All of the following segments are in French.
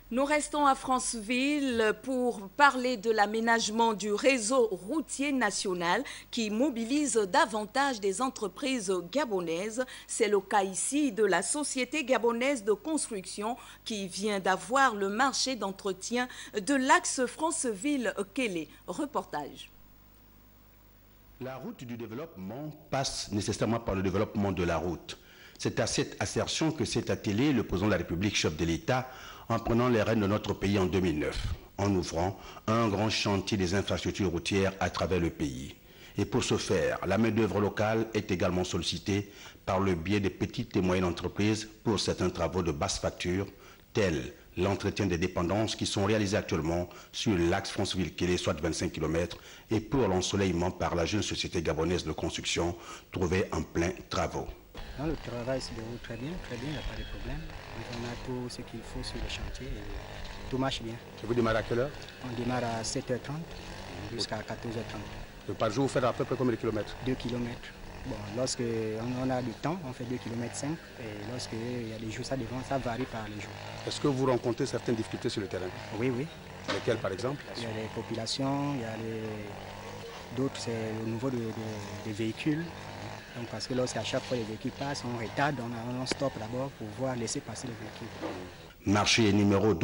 Nous restons à Franceville pour parler de l'aménagement du réseau routier national qui mobilise davantage des entreprises gabonaises. C'est le cas ici de la Société gabonaise de construction qui vient d'avoir le marché d'entretien de l'axe Franceville-Kélé. Reportage. La route du développement passe nécessairement par le développement de la route. C'est à cette assertion que s'est attelé le président de la République, chef de l'État, en prenant les rênes de notre pays en 2009, en ouvrant un grand chantier des infrastructures routières à travers le pays. Et pour ce faire, la main-d'œuvre locale est également sollicitée par le biais des petites et moyennes entreprises pour certains travaux de basse facture, tels l'entretien des dépendances qui sont réalisés actuellement sur l'axe Franceville-Kélé, soit 25 km, et pour l'ensoleillement par la jeune société gabonaise de construction, trouvée en plein travaux. Non, le travail se déroule très bien, il n'y a pas de problème. On a tout ce qu'il faut sur le chantier et tout marche bien. Et vous démarrez à quelle heure? On démarre à 7h30 jusqu'à 14h30. Et par jour, vous faites à peu près combien de kilomètres? 2 km. Bon, lorsqu'on a du temps, on fait 2,5 km. Et lorsqu'il y a des jours, ça varie par les jours. Est-ce que vous rencontrez certaines difficultés sur le terrain? Oui, oui. Lesquelles par exemple? Il y a les populations, il y a d'autres, c'est au niveau des véhicules. Donc parce que lorsqu'à chaque fois les véhicules passent, on retarde, on stoppe d'abord pour pouvoir laisser passer les véhicules. Marché numéro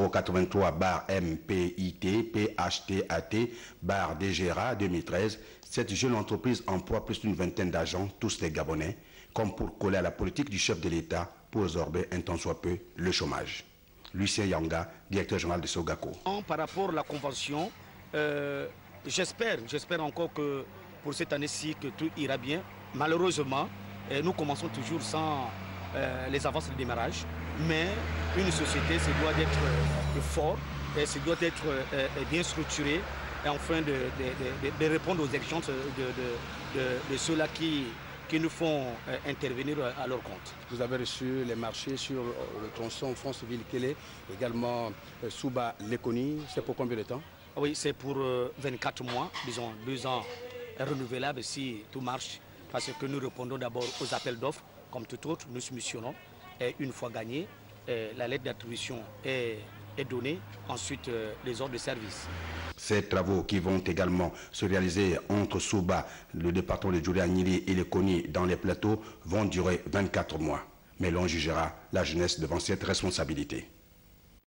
0083-MPIT-PHTAT-DGRA 2013. Cette jeune entreprise emploie plus d'une vingtaine d'agents, tous des Gabonais, comme pour coller à la politique du chef de l'État pour résorber un tant soit peu le chômage. Lucien Yanga, directeur général de Sogaco. Par rapport à la convention, j'espère encore que pour cette année-ci que tout ira bien. Malheureusement, nous commençons toujours sans les avances de démarrage, mais une société, ça doit être fort, ça doit être bien structuré, afin de répondre aux exigences de ceux-là qui nous font intervenir à leur compte. Vous avez reçu les marchés sur le tronçon Franceville-Kélé, également Souba-Lekoni. C'est pour combien de temps? Oui, c'est pour 24 mois, disons 2 ans renouvelables si tout marche. Parce que nous répondons d'abord aux appels d'offres, comme tout autre, nous soumissionnons. Et une fois gagné, la lettre d'attribution est donnée, ensuite les ordres de service. Ces travaux qui vont également se réaliser entre Souba, le département de Djouli-Agnili et Lekoni dans les plateaux vont durer 24 mois. Mais l'on jugera la jeunesse devant cette responsabilité.